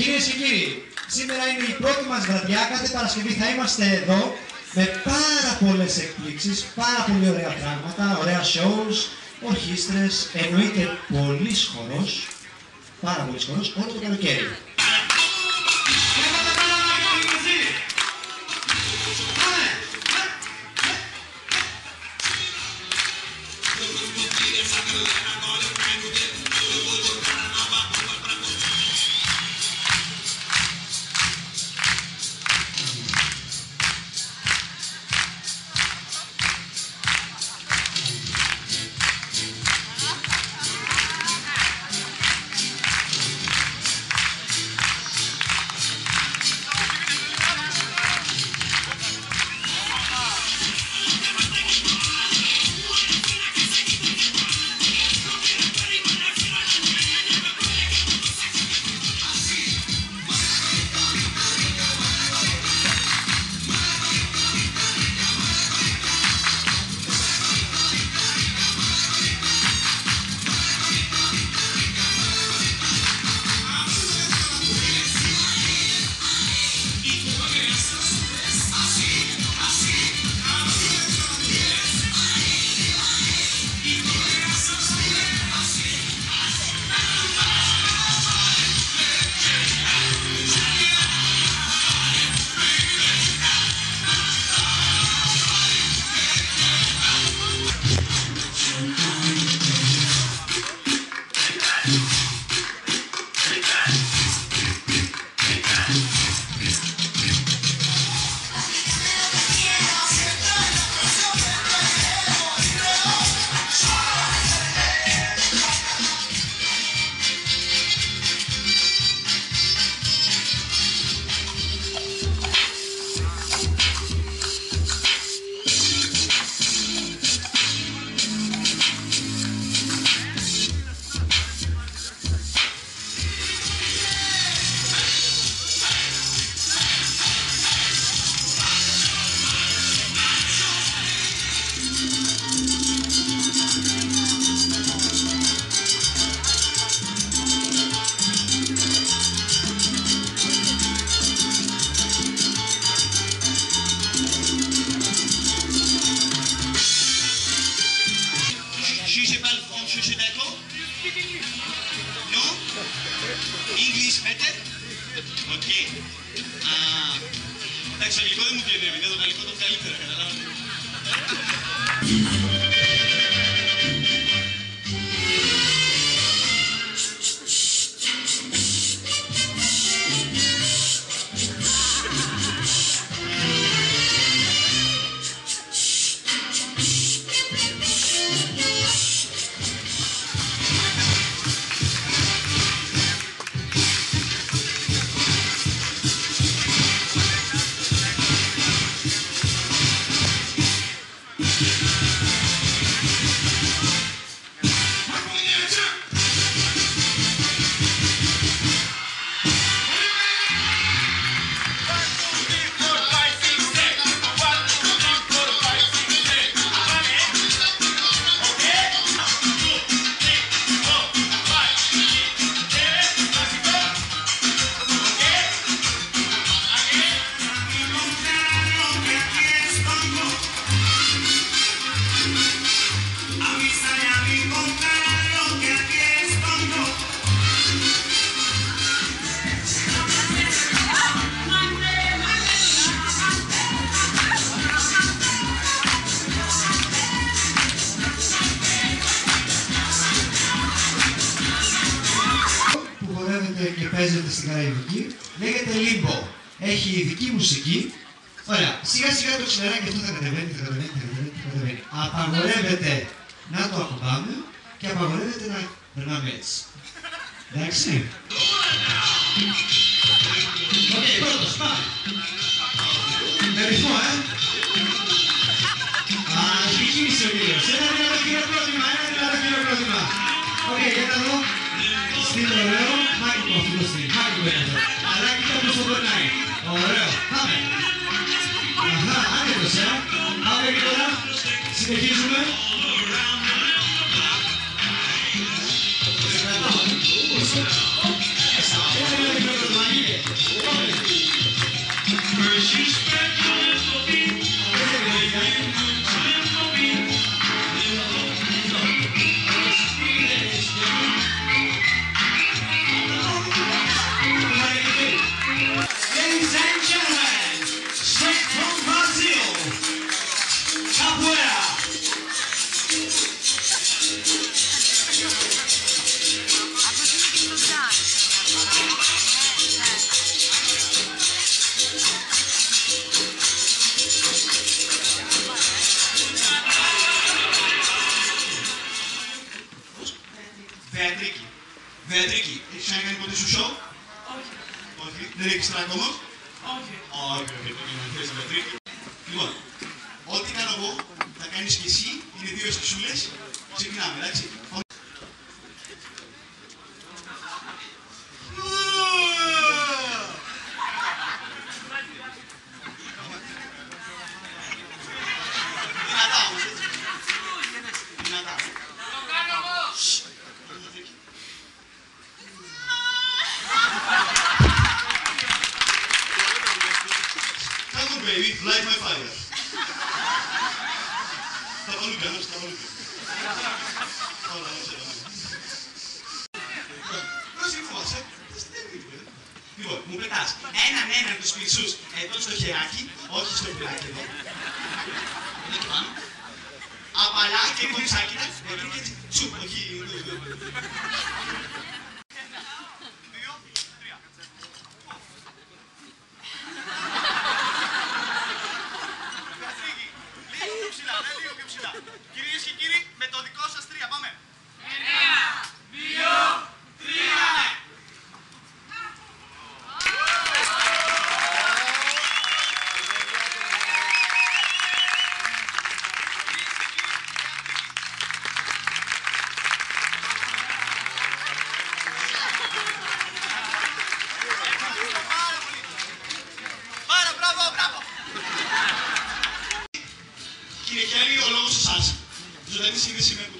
Κυρίες και κύριοι, σήμερα είναι η πρώτη μας βραδιά. Κάθε Παρασκευή θα είμαστε εδώ με πάρα πολλές εκπλήξεις, πάρα πολύ ωραία πράγματα, ωραία shows, ορχήστρες, εννοείται πολύς χορός, πάρα πολύς χορός, όλο το καλοκαίρι. English better? Okay. Εντάξει, το αγγλικό δεν μου διενεύει, το γαλλικό το καλύτερα, καταλάβατε. Και παίζεται στην Καραϊβική, λέγεται Limbo. Έχει ειδική μουσική. Ωραία, σιγά σιγά το ξυλαράκι αυτό θα κατεβαίνει, θα κατεβαίνει. Απαγορεύεται να το ακουμπάμε και απαγορεύεται να περνάμε έτσι. Εντάξει. Οκ, πρώτος, πάμε. Με ρυθμό, έχει κίνηση ο κύριος. Ένα δυνατό χειροκρότημα, Οκ, για να δω. Στείλ ωραίο, μάκητο αυτό το στυλ, μάκητο είναι αυτό. Αλλά κοίτα πώς το περνάει. Ωραίο, πάμε. Αχα, άνετος, Πάμε και τώρα, συνεχίζουμε. Ένα μικρό το μαγί. Βεατρίκη. Βεατρίκη, έχεις ξανακάνει ποτέ σου σοου? Όχι. Όχι. Δεν έχεις τράγωνο? Όχι. Όχι, όχι, Βεατρίκη. Λοιπόν, ό,τι κάνω εγώ, θα κάνεις και εσύ, είναι 2 σκισούλες, ξεκινάμε, εντάξει. Δυνατά όμως, έτσι. Δυνατά. Το κάνω εγώ. Come on, baby, light my fire. Τα παλούκια, τα παλούκια. Όλα, πρόσεχε, φοβάσαι. Λοιπόν, μου πετάς έναν τους πυρσούς εδώ στο χεράκι, όχι στο πουλάκι εδώ. Εδώ και πάνω. Απαλά και κομψάκινα, εκεί και έτσι, τσουπ, όχι. 2, 3. Βεατρίκη, λίγο πιο ψηλά, λίγο πιο ψηλά. Κυρίες και κύριοι, με το δικό σας 3, πάμε. 1, 2, 3. Πάρα, μπράβο, μπράβο. Κύριε Χέλη, ο λόγος εσάς. Ζωντανή σύνδεση με